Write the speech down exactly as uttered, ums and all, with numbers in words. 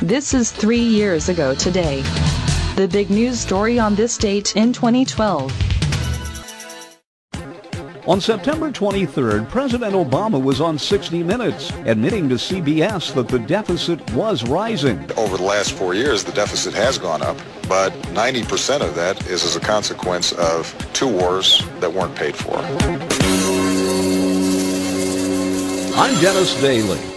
This is three years ago today. The big news story on this date in twenty twelve. On September twenty-third, President Obama was on sixty minutes, admitting to C B S that the deficit was rising. Over the last four years, the deficit has gone up, but ninety percent of that is as a consequence of two wars that weren't paid for. I'm Dennis Daly.